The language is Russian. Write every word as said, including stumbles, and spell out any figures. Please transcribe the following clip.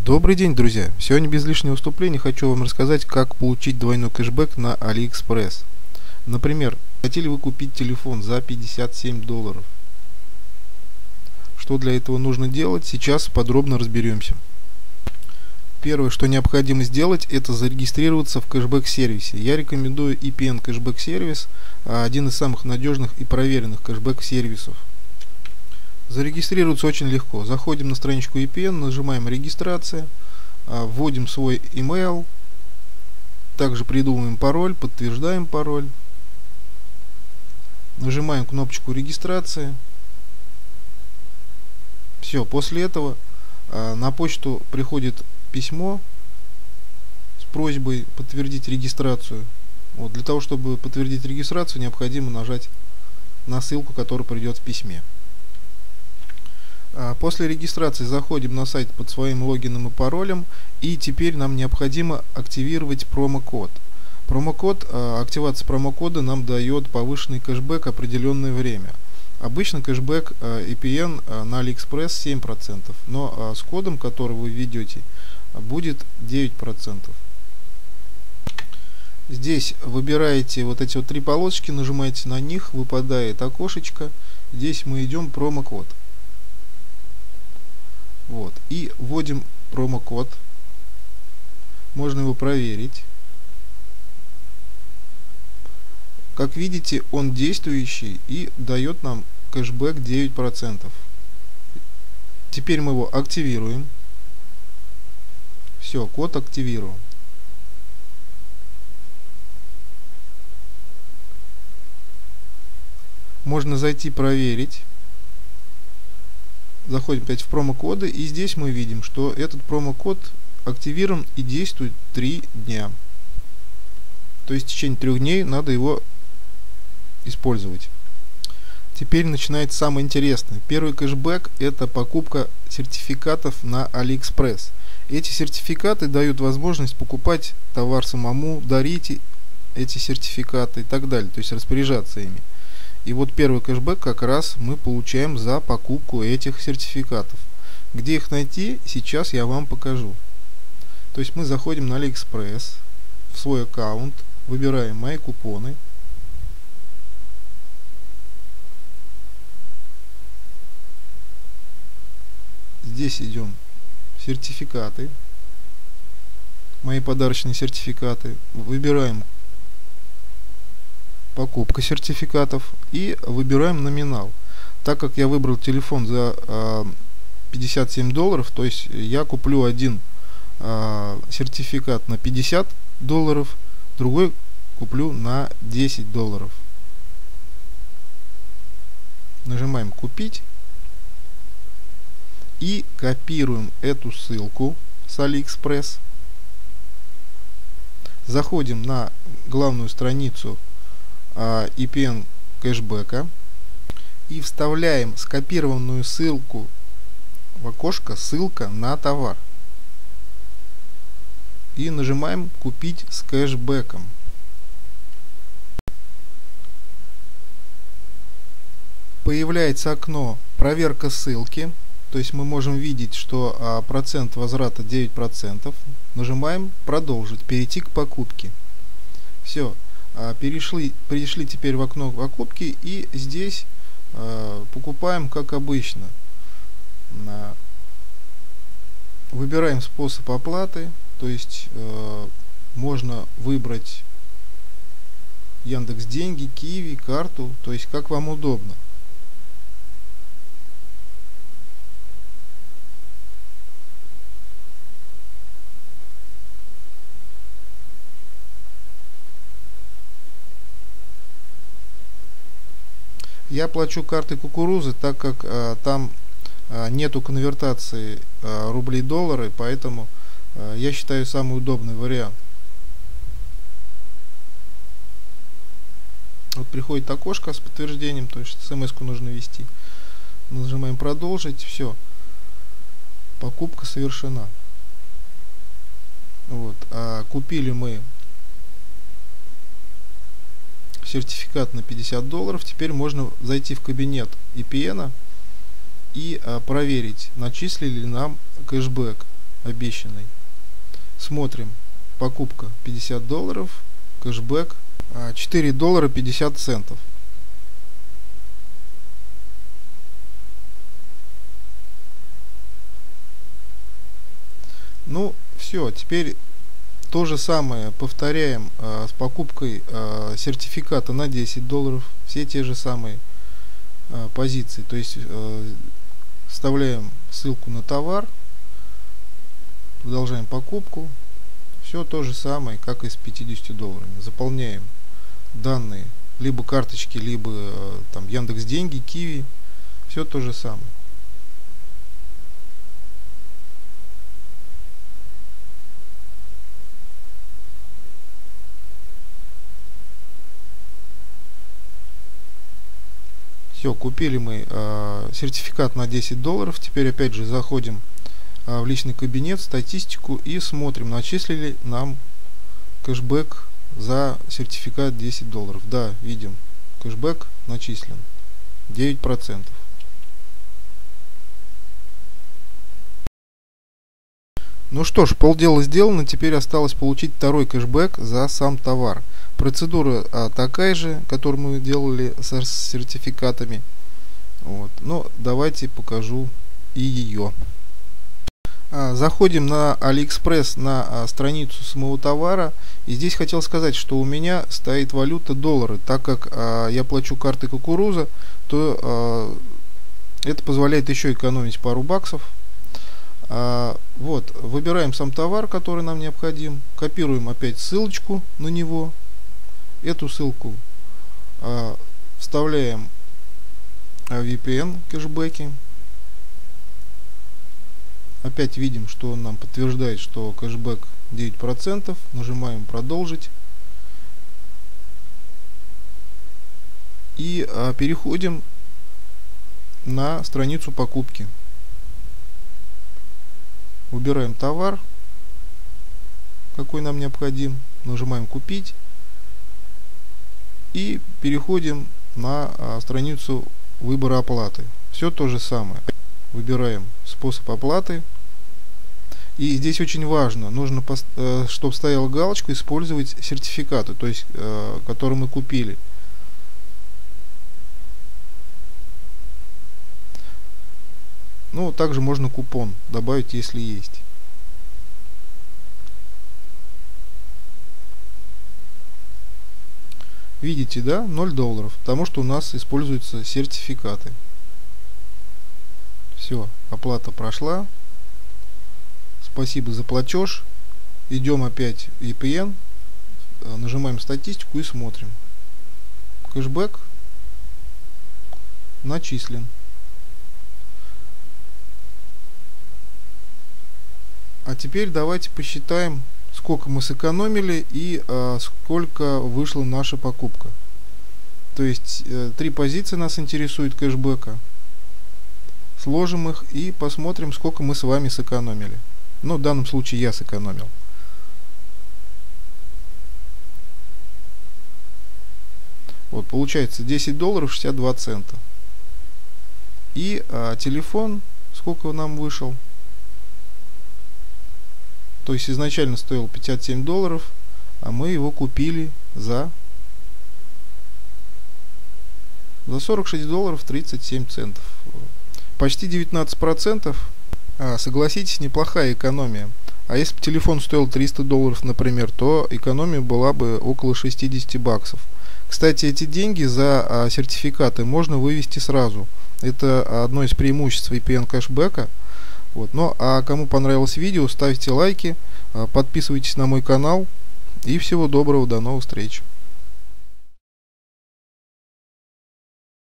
Добрый день, друзья! Сегодня без лишнего вступления хочу вам рассказать, как получить двойной кэшбэк на AliExpress. Например, хотели вы купить телефон за пятьдесят семь долларов. Что для этого нужно делать, сейчас подробно разберемся. Первое, что необходимо сделать, это зарегистрироваться в кэшбэк-сервисе. Я рекомендую и пи эн кэшбэк-сервис, один из самых надежных и проверенных кэшбэк-сервисов. Зарегистрироваться очень легко. Заходим на страничку и пи эн, нажимаем «Регистрация», вводим свой email, также придумываем пароль, подтверждаем пароль, нажимаем кнопочку «Регистрация». Все, после этого на почту приходит письмо с просьбой подтвердить регистрацию. Вот, для того, чтобы подтвердить регистрацию, необходимо нажать на ссылку, которая придет в письме. После регистрации заходим на сайт под своим логином и паролем, и теперь нам необходимо активировать промокод. Промокод, активация промокода нам дает повышенный кэшбэк определенное время. Обычно кэшбэк и пи эн на AliExpress семь процентов, но с кодом, который вы введете, будет девять процентов. Здесь выбираете вот эти вот три полосочки, нажимаете на них, выпадает окошечко. Здесь мы идем промокод. Вот, и вводим промокод. Можно его проверить. Как видите, он действующий и дает нам кэшбэк девять процентов. Теперь мы его активируем. Все, код активирован. Можно зайти проверить. Заходим опять в промокоды, и здесь мы видим, что этот промокод активирован и действует три дня. То есть в течение трех дней надо его использовать. Теперь начинается самое интересное. Первый кэшбэк – это покупка сертификатов на AliExpress. Эти сертификаты дают возможность покупать товар самому, дарить эти сертификаты и так далее, то есть распоряжаться ими. И вот первый кэшбэк как раз мы получаем за покупку этих сертификатов. Где их найти, сейчас я вам покажу. То есть мы заходим на AliExpress, в свой аккаунт, выбираем «Мои купоны». Здесь идем «Сертификаты», «Мои подарочные сертификаты». Выбираем «Покупка сертификатов» и выбираем номинал. Так как я выбрал телефон за э, пятьдесят семь долларов, то есть я куплю один э, сертификат на пятьдесят долларов, другой куплю на десять долларов. Нажимаем «Купить» и копируем эту ссылку с AliExpress. Заходим на главную страницу и пи эн кэшбэка и вставляем скопированную ссылку в окошко «Ссылка на товар» и нажимаем «Купить с кэшбэком». Появляется окно «Проверка ссылки», то есть мы можем видеть, что а, процент возврата девять процентов. Нажимаем «Продолжить», «Перейти к покупке». Все. Перешли, перешли теперь в окно покупки, и здесь э, покупаем как обычно. Э, выбираем способ оплаты, то есть э, можно выбрать Яндекс.Деньги, Киви, карту, то есть как вам удобно. Я плачу картой Кукурузы, так как э, там э, нету конвертации э, рублей-доллары, поэтому э, я считаю самый удобный вариант. Вот приходит окошко с подтверждением, то есть смс-ку нужно ввести. Нажимаем «Продолжить», все, покупка совершена. Вот. А купили мы сертификат на пятьдесят долларов. Теперь можно зайти в кабинет и пи эн и а, проверить, начислили ли нам кэшбэк. обещанный. Смотрим. Покупка пятьдесят долларов, кэшбэк четыре доллара пятьдесят центов. Ну, все, теперь то же самое повторяем э, с покупкой э, сертификата на десять долларов. Все те же самые э, позиции. То есть э, вставляем ссылку на товар, продолжаем покупку. Все то же самое, как и с пятьюдесятью долларами. Заполняем данные либо карточки, либо э, там Яндекс.Деньги, Киви. Все то же самое. Все, купили мы э, сертификат на десять долларов. Теперь опять же заходим э, в личный кабинет, статистику и смотрим, начислили нам кэшбэк за сертификат десять долларов. Да, видим, кэшбэк начислен девять процентов. Ну что ж, полдела сделано, теперь осталось получить второй кэшбэк за сам товар. Процедура а, такая же, которую мы делали со сертификатами. Вот. Но давайте покажу и ее. А, заходим на AliExpress, на а, страницу самого товара. И здесь хотел сказать, что у меня стоит валюта доллары. Так как а, я плачу картой кукуруза, то а, это позволяет еще экономить пару баксов. А, вот, выбираем сам товар, который нам необходим. Копируем опять ссылочку на него. Эту ссылку а, вставляем в ви пи эн кэшбэки. Опять видим, что он нам подтверждает, что кэшбэк девять процентов. Нажимаем продолжить. И а, переходим на страницу покупки. Выбираем товар, какой нам необходим. Нажимаем купить. И переходим на а, страницу выбора оплаты. Все то же самое. Выбираем способ оплаты. И здесь очень важно, нужно, э, чтобы стояла галочка, использовать сертификаты, то есть, э, которые мы купили. Ну, также можно купон добавить, если есть. Видите, да, ноль долларов, потому что у нас используются сертификаты. Все, оплата прошла. Спасибо за платеж. Идем опять в ви пи эн, нажимаем статистику и смотрим. Кэшбэк начислен. А теперь давайте посчитаем, сколько мы сэкономили и а, сколько вышла наша покупка. То есть э, три позиции нас интересует кэшбэка. Сложим их и посмотрим, сколько мы с вами сэкономили. Ну, в данном случае я сэкономил. Вот, получается десять долларов шестьдесят два цента. И а, телефон, сколько нам вышел? То есть изначально стоил пятьдесят семь долларов, а мы его купили за, за сорок шесть долларов тридцать семь центов. Почти девятнадцать процентов. А, согласитесь, неплохая экономия. А если бы телефон стоил триста долларов, например, то экономия была бы около шестидесяти баксов. Кстати, эти деньги за а, сертификаты можно вывести сразу. Это одно из преимуществ ви пи эн кэшбэка. Вот. Ну, а кому понравилось видео, ставьте лайки, подписывайтесь на мой канал. И всего доброго, до новых встреч.